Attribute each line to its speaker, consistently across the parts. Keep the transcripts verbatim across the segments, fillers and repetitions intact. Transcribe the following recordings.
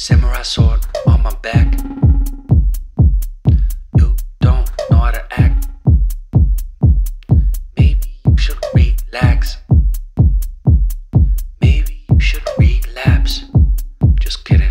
Speaker 1: Samurai sword on my back. You don't know how to act. Maybe you should relax. Maybe you should relapse. Just kidding.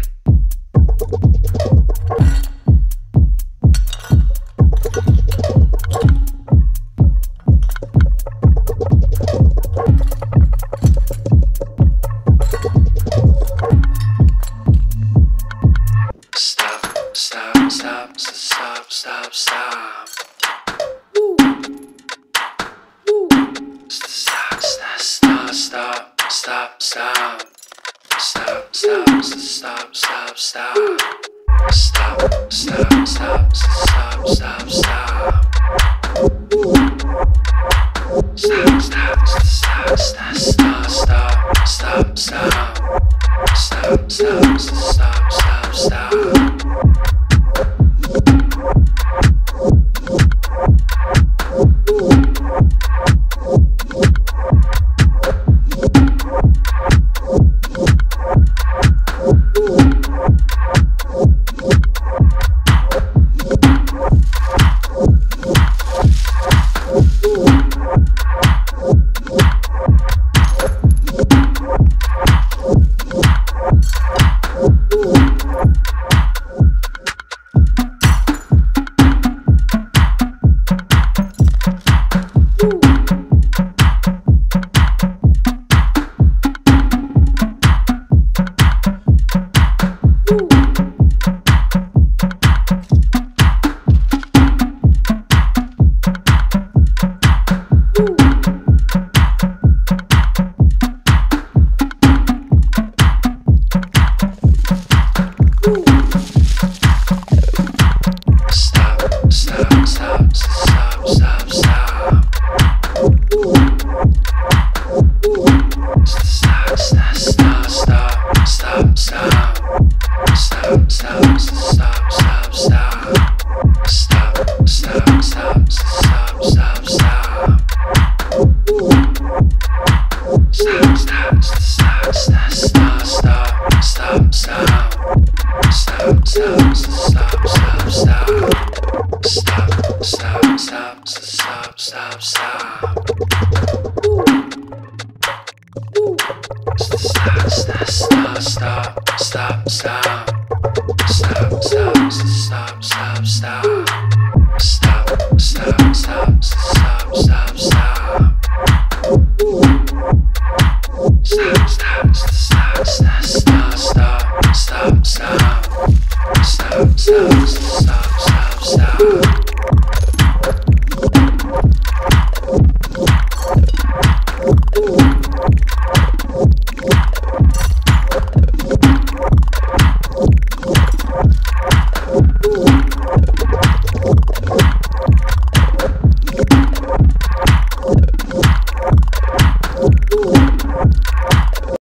Speaker 1: Stop, stop, stop, stop, stop, stop. Woo. Woo. Stop, stop, stop, stop, stop, stop. Stop, stop, stop, stop, stop. Stop, stop, stop, stop, stop, stop. Stop, stop, stop, stop, stop, stop, stop, stop. Stop, stop, stop, stop, stop. Stop, stop,